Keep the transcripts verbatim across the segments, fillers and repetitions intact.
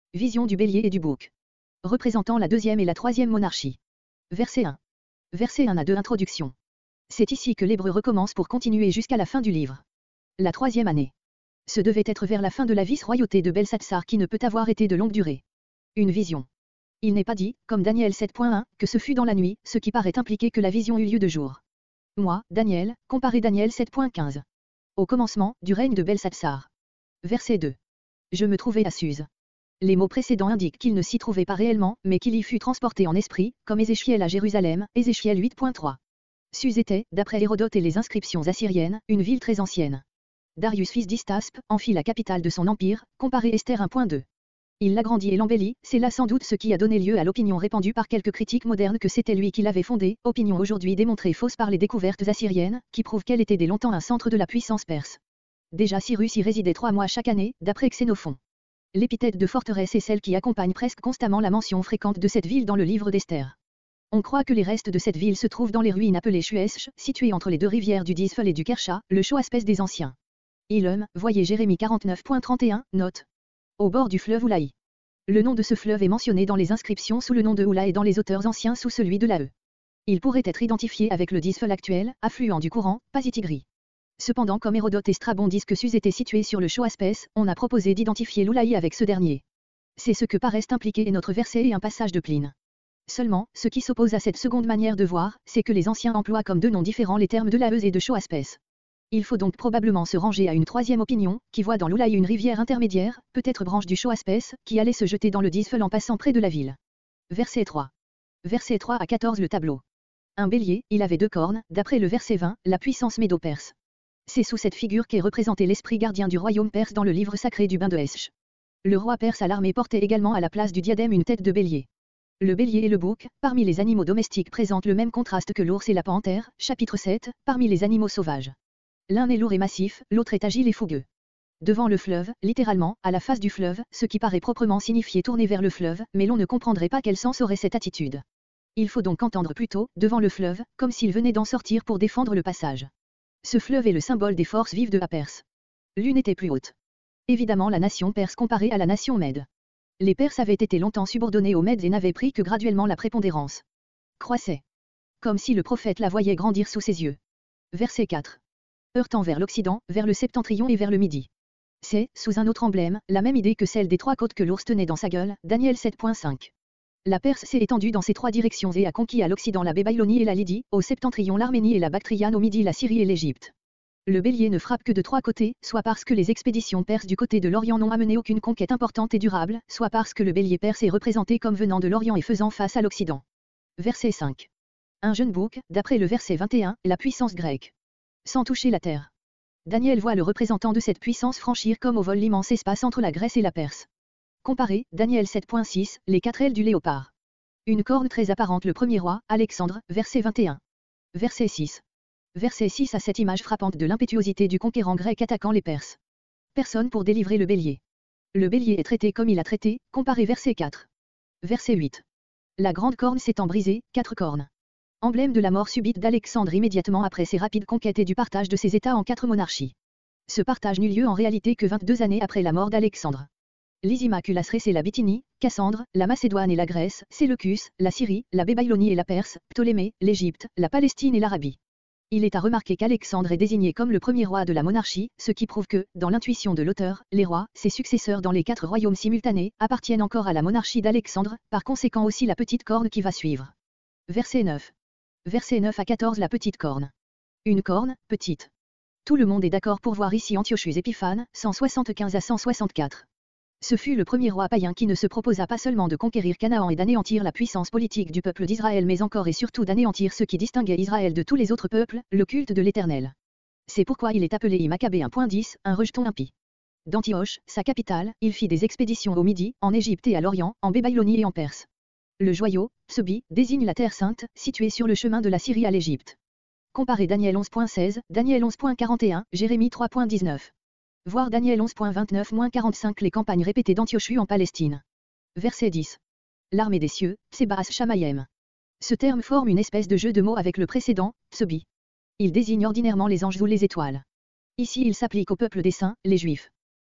Vision du bélier et du bouc. Représentant la deuxième et la troisième monarchie. Verset un. Verset un à deux Introduction. C'est ici que l'hébreu recommence pour continuer jusqu'à la fin du livre. La troisième année. Ce devait être vers la fin de la vice-royauté de Belsatsar qui ne peut avoir été de longue durée. Une vision. Il n'est pas dit, comme Daniel sept point un, que ce fut dans la nuit, ce qui paraît impliquer que la vision eut lieu de jour. Moi, Daniel, comparez Daniel sept point quinze. Au commencement, du règne de Belsatsar. Verset deux. Je me trouvais à Suse. Les mots précédents indiquent qu'il ne s'y trouvait pas réellement, mais qu'il y fut transporté en esprit, comme Ézéchiel à Jérusalem, Ézéchiel huit point trois. Suse était, d'après Hérodote et les inscriptions assyriennes, une ville très ancienne. Darius fils d'Istaspe en fit la capitale de son empire, comparé Esther un point deux. Il l'agrandit et l'embellit, c'est là sans doute ce qui a donné lieu à l'opinion répandue par quelques critiques modernes que c'était lui qui l'avait fondée, opinion aujourd'hui démontrée fausse par les découvertes assyriennes, qui prouvent qu'elle était dès longtemps un centre de la puissance perse. Déjà Cyrus y résidait trois mois chaque année, d'après Xénophon. L'épithète de forteresse est celle qui accompagne presque constamment la mention fréquente de cette ville dans le livre d'Esther. On croit que les restes de cette ville se trouvent dans les ruines appelées Shuesh, situées entre les deux rivières du Dizfel et du Kersha, le Choaspès des anciens. Ilum, voyez Jérémie quarante-neuf point trente et un, note. Au bord du fleuve Oulaï. Le nom de ce fleuve est mentionné dans les inscriptions sous le nom de Oula et dans les auteurs anciens sous celui de l'Ae. Il pourrait être identifié avec le Dizfel actuel, affluent du courant, Pasitigri. Cependant, comme Hérodote et Strabon disent que Suse était situé sur le Choaspès, on a proposé d'identifier l'Oulaï avec ce dernier. C'est ce que paraissent impliquer notre verset et un passage de Pline. Seulement, ce qui s'oppose à cette seconde manière de voir, c'est que les anciens emploient comme deux noms différents les termes de Laeuse et de Choaspès. Il faut donc probablement se ranger à une troisième opinion, qui voit dans l'Oulaï une rivière intermédiaire, peut-être branche du Choaspès, qui allait se jeter dans le Dizfel en passant près de la ville. Verset trois. Verset trois à quatorze Le tableau. Un bélier, il avait deux cornes, d'après le verset vingt, la puissance médo-perse. C'est sous cette figure qu'est représenté l'esprit gardien du royaume perse dans le livre sacré du bain de Esch. Le roi perse à l'armée portait également à la place du diadème une tête de bélier. Le bélier et le bouc, parmi les animaux domestiques présentent le même contraste que l'ours et la panthère, chapitre sept, parmi les animaux sauvages. L'un est lourd et massif, l'autre est agile et fougueux. Devant le fleuve, littéralement, à la face du fleuve, ce qui paraît proprement signifier tourner vers le fleuve, mais l'on ne comprendrait pas quel sens aurait cette attitude. Il faut donc entendre plutôt, devant le fleuve, comme s'il venait d'en sortir pour défendre le passage. Ce fleuve est le symbole des forces vives de la Perse. L'une était plus haute. Évidemment la nation perse comparée à la nation mède. Les Perses avaient été longtemps subordonnés aux Mèdes et n'avaient pris que graduellement la prépondérance. Croissait. Comme si le prophète la voyait grandir sous ses yeux. Verset quatre. Heurtant vers l'Occident, vers le septentrion et vers le Midi. C'est, sous un autre emblème, la même idée que celle des trois côtes que l'ours tenait dans sa gueule, Daniel sept point cinq. La Perse s'est étendue dans ces trois directions et a conquis à l'Occident la Babylonie et la Lydie, au septentrion l'Arménie et la Bactriane, au Midi la Syrie et l'Égypte. Le bélier ne frappe que de trois côtés, soit parce que les expéditions perses du côté de l'Orient n'ont amené aucune conquête importante et durable, soit parce que le bélier perse est représenté comme venant de l'Orient et faisant face à l'Occident. Verset cinq. Un jeune bouc, d'après le verset vingt et un, la puissance grecque. Sans toucher la terre. Daniel voit le représentant de cette puissance franchir comme au vol l'immense espace entre la Grèce et la Perse. Comparé, Daniel sept point six, les quatre ailes du léopard. Une corne très apparente le premier roi, Alexandre, verset vingt et un. Verset six. Verset six à cette image frappante de l'impétuosité du conquérant grec attaquant les Perses. Personne pour délivrer le bélier. Le bélier est traité comme il a traité, comparé verset quatre. Verset huit. La grande corne s'étant brisée, quatre cornes. Emblème de la mort subite d'Alexandre immédiatement après ses rapides conquêtes et du partage de ses États en quatre monarchies. Ce partage n'eut lieu en réalité que vingt-deux années après la mort d'Alexandre. Lysimaque la Thrace et la Bithynie, Cassandre, la Macédoine et la Grèce, Séleucus, la Syrie, la Babylonie et la Perse, Ptolémée, l'Égypte, la Palestine et l'Arabie. Il est à remarquer qu'Alexandre est désigné comme le premier roi de la monarchie, ce qui prouve que, dans l'intuition de l'auteur, les rois, ses successeurs dans les quatre royaumes simultanés, appartiennent encore à la monarchie d'Alexandre, par conséquent aussi la petite corne qui va suivre. Verset neuf. Verset neuf à quatorze La petite corne. Une corne, petite. Tout le monde est d'accord pour voir ici Antiochus Épiphane, cent soixante-quinze à cent soixante-quatre. Ce fut le premier roi païen qui ne se proposa pas seulement de conquérir Canaan et d'anéantir la puissance politique du peuple d'Israël mais encore et surtout d'anéantir ce qui distinguait Israël de tous les autres peuples, le culte de l'Éternel. C'est pourquoi il est appelé I Maccabée un point dix, un rejeton impie. D'Antioche, sa capitale, il fit des expéditions au Midi, en Égypte et à l'Orient, en Babylonie et en Perse. Le joyau, Psobi, désigne la terre sainte, située sur le chemin de la Syrie à l'Égypte. Comparez Daniel onze point seize, Daniel onze point quarante et un, Jérémie trois point dix-neuf. Voir Daniel onze point vingt-neuf à quarante-cinq Les campagnes répétées d'Antiochus en Palestine. Verset dix. L'armée des cieux, Sebas Shamayem. Ce terme forme une espèce de jeu de mots avec le précédent, Psobi. Il désigne ordinairement les anges ou les étoiles. Ici il s'applique au peuple des saints, les Juifs.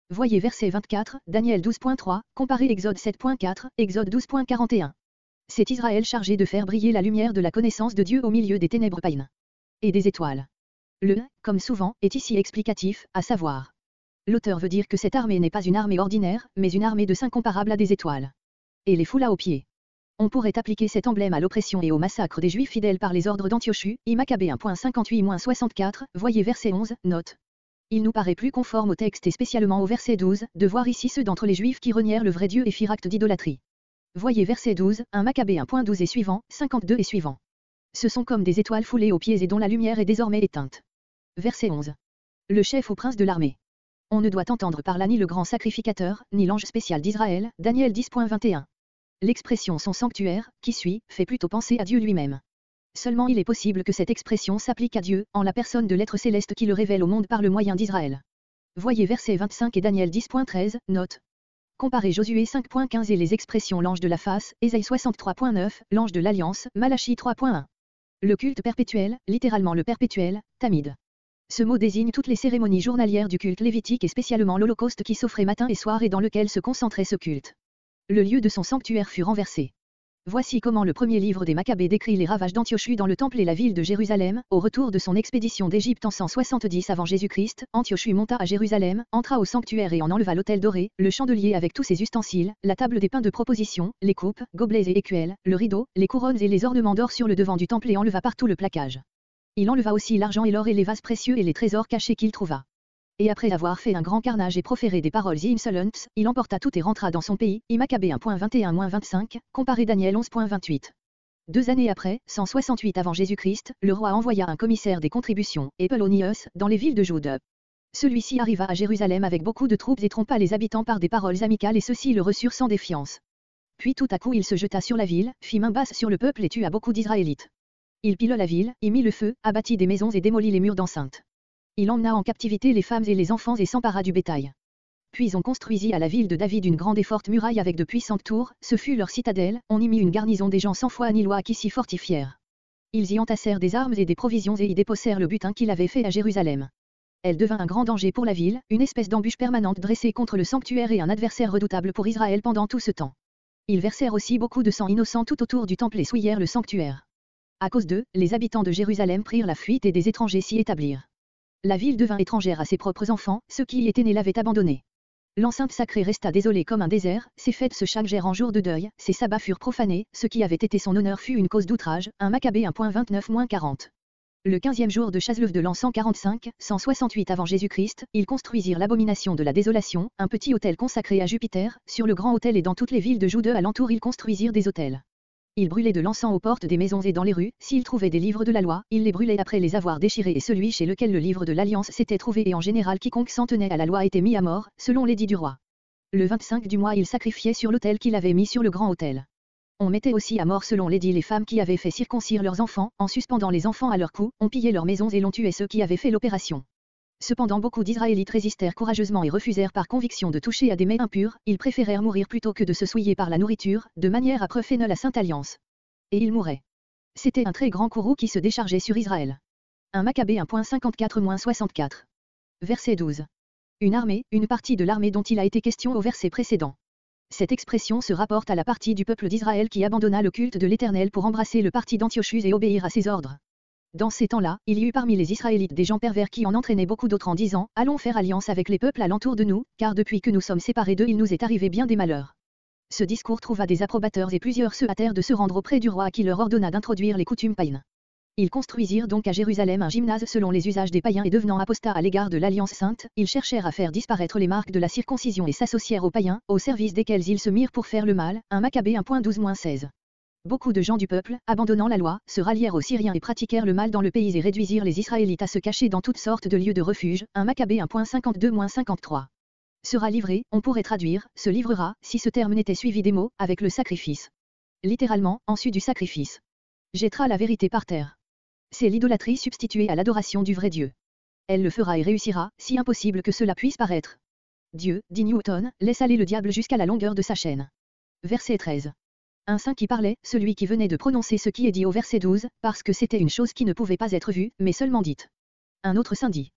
Voyez verset vingt-quatre, Daniel douze point trois, comparez Exode sept point quatre, Exode douze point quarante et un. C'est Israël chargé de faire briller la lumière de la connaissance de Dieu au milieu des ténèbres païennes et des étoiles. Le « comme souvent » est ici explicatif, à savoir. L'auteur veut dire que cette armée n'est pas une armée ordinaire, mais une armée de saints comparable à des étoiles. Et les foula aux pieds. On pourrait appliquer cet emblème à l'oppression et au massacre des Juifs fidèles par les ordres d'Antiochus, I Maccabée un point cinquante-huit soixante-quatre, voyez verset onze, note. Il nous paraît plus conforme au texte et spécialement au verset douze, de voir ici ceux d'entre les Juifs qui renièrent le vrai Dieu et firent acte d'idolâtrie. Voyez verset douze, un Maccabée un point douze et suivant, cinquante-deux et suivant. Ce sont comme des étoiles foulées aux pieds et dont la lumière est désormais éteinte. Verset onze. Le chef ou prince de l'armée. On ne doit entendre par là ni le grand sacrificateur, ni l'ange spécial d'Israël, Daniel dix point vingt et un. L'expression son sanctuaire, qui suit, fait plutôt penser à Dieu lui-même. Seulement il est possible que cette expression s'applique à Dieu, en la personne de l'être céleste qui le révèle au monde par le moyen d'Israël. Voyez verset vingt-cinq et Daniel dix point treize, note. Comparez Josué cinq point quinze et les expressions l'ange de la face, Ésaïe soixante-trois point neuf, l'ange de l'alliance, Malachie trois point un. Le culte perpétuel, littéralement le perpétuel, Tamid. Ce mot désigne toutes les cérémonies journalières du culte lévitique et spécialement l'Holocauste qui s'offrait matin et soir et dans lequel se concentrait ce culte. Le lieu de son sanctuaire fut renversé. Voici comment le premier livre des Maccabées décrit les ravages d'Antiochus dans le temple et la ville de Jérusalem. Au retour de son expédition d'Égypte en cent soixante-dix avant Jésus-Christ, Antiochus monta à Jérusalem, entra au sanctuaire et en enleva l'autel doré, le chandelier avec tous ses ustensiles, la table des pains de proposition, les coupes, gobelets et écuelles, le rideau, les couronnes et les ornements d'or sur le devant du temple et enleva partout le plaquage. Il enleva aussi l'argent et l'or et les vases précieux et les trésors cachés qu'il trouva. Et après avoir fait un grand carnage et proféré des paroles insolentes, il emporta tout et rentra dans son pays, I Maccabée un point vingt et un vingt-cinq, comparez Daniel onze point vingt-huit. Deux années après, cent soixante-huit avant Jésus-Christ, le roi envoya un commissaire des contributions, Epelonios, dans les villes de Juda. Celui-ci arriva à Jérusalem avec beaucoup de troupes et trompa les habitants par des paroles amicales et ceux-ci le reçurent sans défiance. Puis tout à coup il se jeta sur la ville, fit main basse sur le peuple et tua beaucoup d'Israélites. Il pilla la ville, y mit le feu, abattit des maisons et démolit les murs d'enceinte. Il emmena en captivité les femmes et les enfants et s'empara du bétail. Puis on construisit à la ville de David une grande et forte muraille avec de puissantes tours, ce fut leur citadelle, on y mit une garnison des gens sans foi ni loi qui s'y fortifièrent. Ils y entassèrent des armes et des provisions et y déposèrent le butin qu'il avait fait à Jérusalem. Elle devint un grand danger pour la ville, une espèce d'embûche permanente dressée contre le sanctuaire et un adversaire redoutable pour Israël pendant tout ce temps. Ils versèrent aussi beaucoup de sang innocent tout autour du temple et souillèrent le sanctuaire. À cause d'eux, les habitants de Jérusalem prirent la fuite et des étrangers s'y établirent. La ville devint étrangère à ses propres enfants, ceux qui y étaient nés l'avaient abandonnée. L'enceinte sacrée resta désolée comme un désert, ses fêtes se changèrent en jours de deuil, ses sabbats furent profanés, ce qui avait été son honneur fut une cause d'outrage, un Maccabée un point vingt-neuf quarante. Le quinzième jour de Chaslev de l'an cent quarante-cinq, cent soixante-huit avant Jésus-Christ, ils construisirent l'abomination de la désolation, un petit autel consacré à Jupiter, sur le grand autel et dans toutes les villes de Jude alentour ils construisirent des autels. Ils brûlaient de l'encens aux portes des maisons et dans les rues, s'ils trouvaient des livres de la loi, ils les brûlaient après les avoir déchirés et celui chez lequel le livre de l'Alliance s'était trouvé et en général quiconque s'en tenait à la loi était mis à mort, selon l'édit du roi. Le vingt-cinq du mois ils sacrifiaient sur l'autel qu'il avait mis sur le grand autel. On mettait aussi à mort selon l'édit les femmes qui avaient fait circoncire leurs enfants, en suspendant les enfants à leur cou, on pillait leurs maisons et l'on tuait ceux qui avaient fait l'opération. Cependant beaucoup d'Israélites résistèrent courageusement et refusèrent par conviction de toucher à des mets impurs, ils préférèrent mourir plutôt que de se souiller par la nourriture, de manière à préférer la Sainte Alliance. Et ils mouraient. C'était un très grand courroux qui se déchargeait sur Israël. Un Maccabée un point cinquante-quatre soixante-quatre. Verset douze. Une armée, une partie de l'armée dont il a été question au verset précédent. Cette expression se rapporte à la partie du peuple d'Israël qui abandonna le culte de l'Éternel pour embrasser le parti d'Antiochus et obéir à ses ordres. Dans ces temps-là, il y eut parmi les Israélites des gens pervers qui en entraînaient beaucoup d'autres en disant « Allons faire alliance avec les peuples alentour de nous, car depuis que nous sommes séparés d'eux il nous est arrivé bien des malheurs. » Ce discours trouva des approbateurs et plusieurs se hâtèrent de se rendre auprès du roi qui leur ordonna d'introduire les coutumes païennes. Ils construisirent donc à Jérusalem un gymnase selon les usages des païens et devenant apostats à l'égard de l'Alliance sainte, ils cherchèrent à faire disparaître les marques de la circoncision et s'associèrent aux païens, au service desquels ils se mirent pour faire le mal, un Maccabée un point douze seize. Beaucoup de gens du peuple, abandonnant la loi, se rallièrent aux Syriens et pratiquèrent le mal dans le pays et réduisirent les Israélites à se cacher dans toutes sortes de lieux de refuge, un Maccabée un point cinquante-deux cinquante-trois. Sera livré, on pourrait traduire, se livrera, si ce terme n'était suivi des mots, avec le sacrifice. Littéralement, en sus du sacrifice. Jettera la vérité par terre. C'est l'idolâtrie substituée à l'adoration du vrai Dieu. Elle le fera et réussira, si impossible que cela puisse paraître. Dieu, dit Newton, laisse aller le diable jusqu'à la longueur de sa chaîne. Verset treize. Un saint qui parlait, celui qui venait de prononcer ce qui est dit au verset douze, parce que c'était une chose qui ne pouvait pas être vue, mais seulement dite. Un autre saint dit.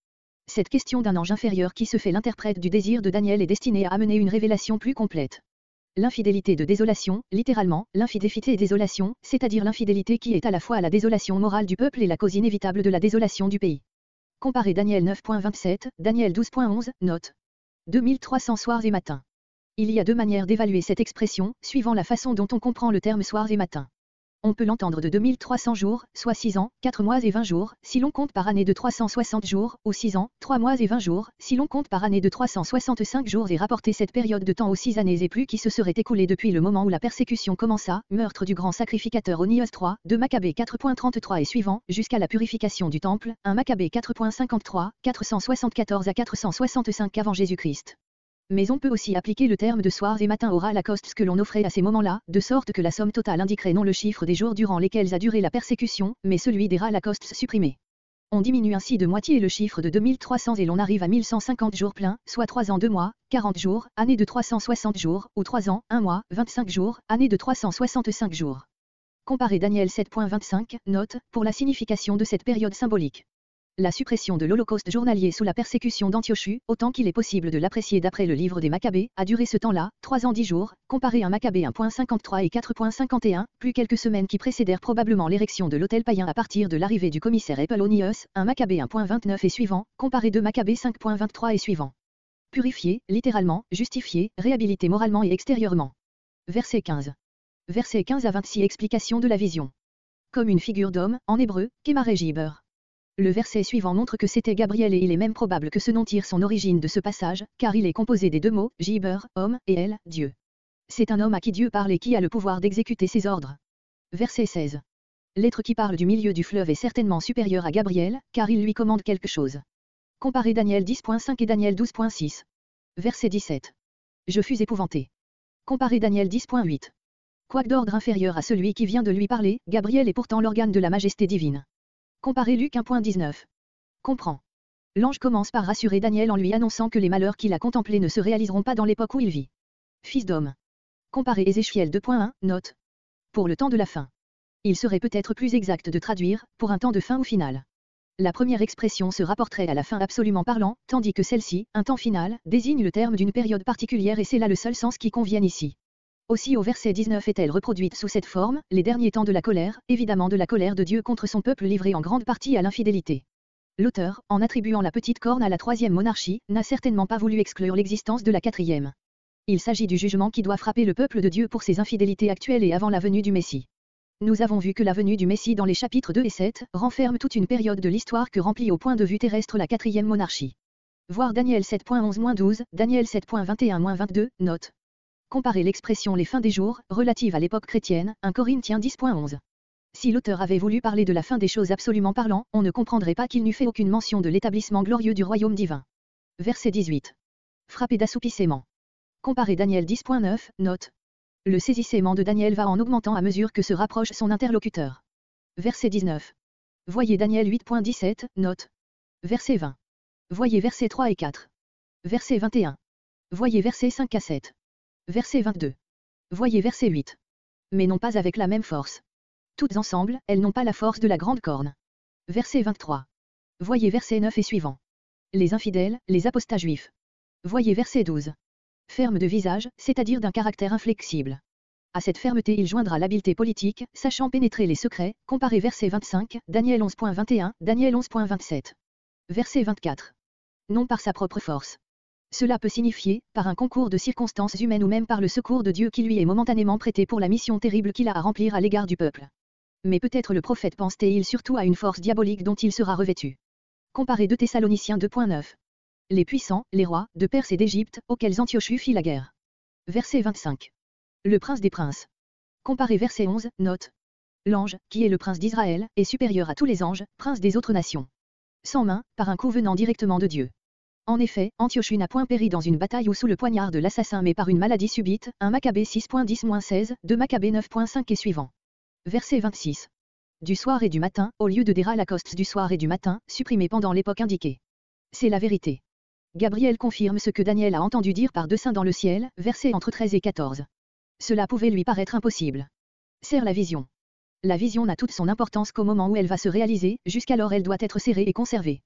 Cette question d'un ange inférieur qui se fait l'interprète du désir de Daniel est destinée à amener une révélation plus complète. L'infidélité de désolation, littéralement, l'infidélité et désolation, c'est-à-dire l'infidélité qui est à la fois la désolation morale du peuple et la cause inévitable de la désolation du pays. Comparez Daniel neuf point vingt-sept, Daniel douze point onze, note. deux mille trois cents soirs et matins. Il y a deux manières d'évaluer cette expression, suivant la façon dont on comprend le terme soirs et matins. On peut l'entendre de deux mille trois cents jours, soit six ans, quatre mois et vingt jours, si l'on compte par année de trois cent soixante jours, ou six ans, trois mois et vingt jours, si l'on compte par année de trois cent soixante-cinq jours et rapporter cette période de temps aux six années et plus qui se seraient écoulées depuis le moment où la persécution commença, meurtre du grand sacrificateur Onias trois, deux Maccabées quatre point trente-trois et suivant, jusqu'à la purification du temple, un Maccabée quatre point cinquante-trois, quatre cent soixante-quatorze à quatre cent soixante-cinq avant Jésus-Christ. Mais on peut aussi appliquer le terme de soirs et matins au Holocauste que l'on offrait à ces moments-là, de sorte que la somme totale indiquerait non le chiffre des jours durant lesquels a duré la persécution, mais celui des Holocaustes supprimés. On diminue ainsi de moitié le chiffre de deux mille trois cents et l'on arrive à mille cent cinquante jours pleins, soit trois ans deux mois, quarante jours, année de trois cent soixante jours, ou trois ans, un mois, vingt-cinq jours, année de trois cent soixante-cinq jours. Comparez Daniel sept point vingt-cinq, note, pour la signification de cette période symbolique. La suppression de l'Holocauste journalier sous la persécution d'Antiochus, autant qu'il est possible de l'apprécier d'après le livre des Maccabées, a duré ce temps-là, trois ans dix jours, comparé un Maccabée un point cinquante-trois et quatre point cinquante et un, plus quelques semaines qui précédèrent probablement l'érection de l'autel païen à partir de l'arrivée du commissaire Apollonios, un Maccabée un point vingt-neuf et suivant, comparé deux Maccabées cinq point vingt-trois et suivant. Purifié, littéralement, justifié, réhabilité moralement et extérieurement. Verset quinze. Verset quinze à vingt-six. Explication de la vision. Comme une figure d'homme, en hébreu, Kemaré Jiber. Le verset suivant montre que c'était Gabriel et il est même probable que ce nom tire son origine de ce passage, car il est composé des deux mots, Jiber, homme, et El, Dieu. C'est un homme à qui Dieu parle et qui a le pouvoir d'exécuter ses ordres. Verset seize. L'être qui parle du milieu du fleuve est certainement supérieur à Gabriel, car il lui commande quelque chose. Comparez Daniel dix point cinq et Daniel douze point six. Verset dix-sept. Je fus épouvanté. Comparez Daniel dix point huit. Quoique d'ordre inférieur à celui qui vient de lui parler, Gabriel est pourtant l'organe de la majesté divine. Comparez Luc un point dix-neuf. Comprends. L'ange commence par rassurer Daniel en lui annonçant que les malheurs qu'il a contemplés ne se réaliseront pas dans l'époque où il vit. Fils d'homme. Comparez Ézéchiel deux point un, note. Pour le temps de la fin. Il serait peut-être plus exact de traduire, pour un temps de fin ou final. La première expression se rapporterait à la fin absolument parlant, tandis que celle-ci, un temps final, désigne le terme d'une période particulière et c'est là le seul sens qui convienne ici. Aussi au verset dix-neuf est-elle reproduite sous cette forme, les derniers temps de la colère, évidemment de la colère de Dieu contre son peuple livré en grande partie à l'infidélité. L'auteur, en attribuant la petite corne à la troisième monarchie, n'a certainement pas voulu exclure l'existence de la quatrième. Il s'agit du jugement qui doit frapper le peuple de Dieu pour ses infidélités actuelles et avant la venue du Messie. Nous avons vu que la venue du Messie dans les chapitres deux et sept, renferme toute une période de l'histoire que remplit au point de vue terrestre la quatrième monarchie. Voir Daniel sept point onze douze, Daniel sept point vingt et un vingt-deux, note. Comparez l'expression les fins des jours, relative à l'époque chrétienne, un Corinthiens dix point onze. Si l'auteur avait voulu parler de la fin des choses absolument parlant, on ne comprendrait pas qu'il n'eût fait aucune mention de l'établissement glorieux du royaume divin. Verset dix-huit. Frappé d'assoupissement. Comparez Daniel dix point neuf, note. Le saisissement de Daniel va en augmentant à mesure que se rapproche son interlocuteur. Verset dix-neuf. Voyez Daniel huit point dix-sept, note. Verset vingt. Voyez versets trois et quatre. Verset vingt et un. Voyez versets cinq à sept. Verset vingt-deux. Voyez verset huit. Mais non pas avec la même force. Toutes ensemble, elles n'ont pas la force de la grande corne. Verset vingt-trois. Voyez verset neuf et suivant. Les infidèles, les apostats juifs. Voyez verset douze. Ferme de visage, c'est-à-dire d'un caractère inflexible. À cette fermeté il joindra l'habileté politique, sachant pénétrer les secrets, comparez verset vingt-cinq, Daniel onze point vingt et un, Daniel onze point vingt-sept. Verset vingt-quatre. Non par sa propre force. Cela peut signifier, par un concours de circonstances humaines ou même par le secours de Dieu qui lui est momentanément prêté pour la mission terrible qu'il a à remplir à l'égard du peuple. Mais peut-être le prophète pense-t-il surtout à une force diabolique dont il sera revêtu. Comparez deux Thessaloniciens deux point neuf. Les puissants, les rois, de Perse et d'Égypte, auxquels Antiochus fit la guerre. Verset vingt-cinq. Le prince des princes. Comparez verset onze, note. L'ange, qui est le prince d'Israël, est supérieur à tous les anges, prince des autres nations. Sans main, par un coup venant directement de Dieu. En effet, Antiochus n'a point péri dans une bataille ou sous le poignard de l'assassin mais par une maladie subite, un Maccabée six point dix seize, deux Maccabée neuf point cinq et suivant. Verset vingt-six. Du soir et du matin, au lieu de des Holocaustes du soir et du matin, supprimés pendant l'époque indiquée. C'est la vérité. Gabriel confirme ce que Daniel a entendu dire par deux saints dans le ciel, versets entre treize et quatorze. Cela pouvait lui paraître impossible. Serre la vision. La vision n'a toute son importance qu'au moment où elle va se réaliser, jusqu'alors elle doit être serrée et conservée.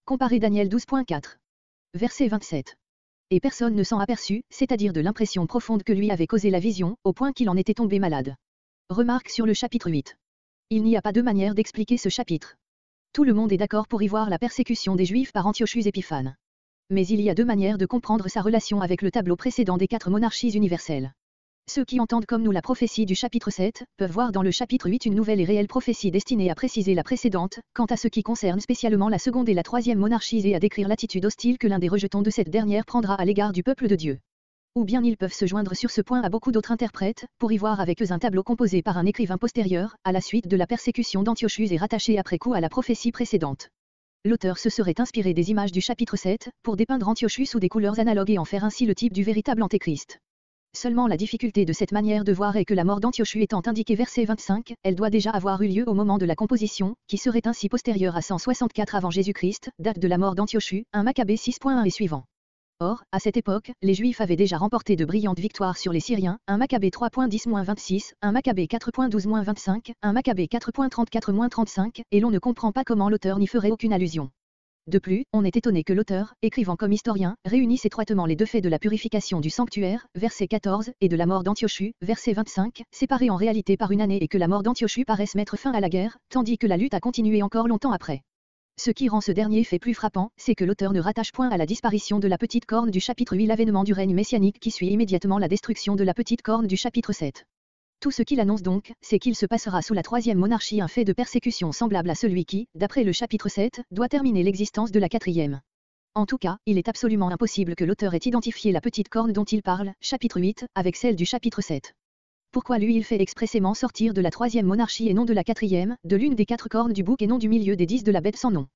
Comparez Daniel douze point quatre. Verset vingt-sept. Et personne ne s'en aperçut, c'est-à-dire de l'impression profonde que lui avait causé la vision, au point qu'il en était tombé malade. Remarque sur le chapitre huit. Il n'y a pas deux manières d'expliquer ce chapitre. Tout le monde est d'accord pour y voir la persécution des Juifs par Antiochus Épiphanes. Mais il y a deux manières de comprendre sa relation avec le tableau précédent des quatre monarchies universelles. Ceux qui entendent comme nous la prophétie du chapitre sept, peuvent voir dans le chapitre huit une nouvelle et réelle prophétie destinée à préciser la précédente, quant à ce qui concerne spécialement la seconde et la troisième monarchie et à décrire l'attitude hostile que l'un des rejetons de cette dernière prendra à l'égard du peuple de Dieu. Ou bien ils peuvent se joindre sur ce point à beaucoup d'autres interprètes, pour y voir avec eux un tableau composé par un écrivain postérieur, à la suite de la persécution d'Antiochus et rattaché après coup à la prophétie précédente. L'auteur se serait inspiré des images du chapitre sept, pour dépeindre Antiochus sous des couleurs analogues et en faire ainsi le type du véritable antéchrist. Seulement la difficulté de cette manière de voir est que la mort d'Antiochus étant indiquée verset vingt-cinq, elle doit déjà avoir eu lieu au moment de la composition, qui serait ainsi postérieure à cent soixante-quatre avant Jésus-Christ, date de la mort d'Antiochus, un Maccabée six point un et suivant. Or, à cette époque, les Juifs avaient déjà remporté de brillantes victoires sur les Syriens, un Maccabée trois point dix vingt-six, un Maccabée quatre point douze vingt-cinq, un Maccabée quatre point trente-quatre trente-cinq, et l'on ne comprend pas comment l'auteur n'y ferait aucune allusion. De plus, on est étonné que l'auteur, écrivant comme historien, réunisse étroitement les deux faits de la purification du sanctuaire, verset quatorze, et de la mort d'Antiochus, verset vingt-cinq, séparés en réalité par une année et que la mort d'Antiochus paraisse mettre fin à la guerre, tandis que la lutte a continué encore longtemps après. Ce qui rend ce dernier fait plus frappant, c'est que l'auteur ne rattache point à la disparition de la petite corne du chapitre huit l'avènement du règne messianique qui suit immédiatement la destruction de la petite corne du chapitre sept. Tout ce qu'il annonce donc, c'est qu'il se passera sous la troisième monarchie un fait de persécution semblable à celui qui, d'après le chapitre sept, doit terminer l'existence de la quatrième. En tout cas, il est absolument impossible que l'auteur ait identifié la petite corne dont il parle, chapitre huit, avec celle du chapitre sept. Pourquoi lui il fait expressément sortir de la troisième monarchie et non de la quatrième, de l'une des quatre cornes du bouc et non du milieu des dix de la bête sans nom?